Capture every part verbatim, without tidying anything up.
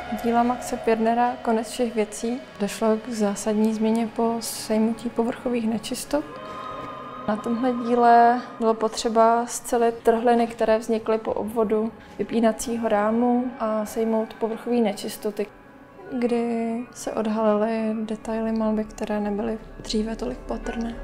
Díla Maxe Pirnera Konec všech věcí došlo k zásadní změně po sejmutí povrchových nečistot. Na tomhle díle bylo potřeba scelit trhliny, které vznikly po obvodu vypínacího rámu a sejmout povrchové nečistoty, kdy se odhalily detaily malby, které nebyly dříve tolik patrné.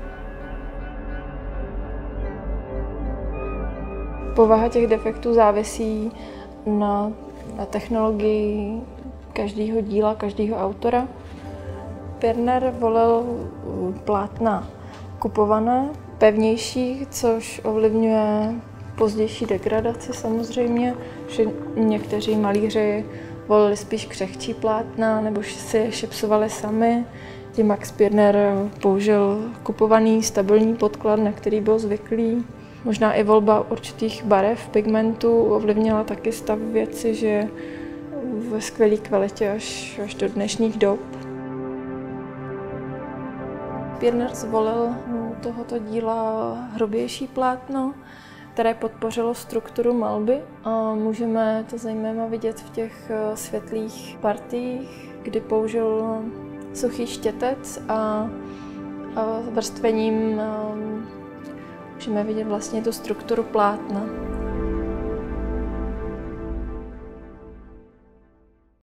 Povaha těch defektů závisí na, na technologii každého díla, každého autora. Pirner volil plátna kupované, pevnější, což ovlivňuje pozdější degradaci samozřejmě, že někteří malíři volili spíš křehčí plátna nebo si je šipsovali sami. Tím Max Pirner použil kupovaný stabilní podklad, na který byl zvyklý. Možná i volba určitých barev, pigmentů ovlivnila taky stav věci, že ve skvělé kvalitě až, až do dnešních dob. Pirner zvolil u tohoto díla hrubější plátno, které podpořilo strukturu malby. A můžeme to zejména vidět v těch světlých partiích, kdy použil suchý štětec a, a vrstvením můžeme vidět vlastně tu strukturu plátna.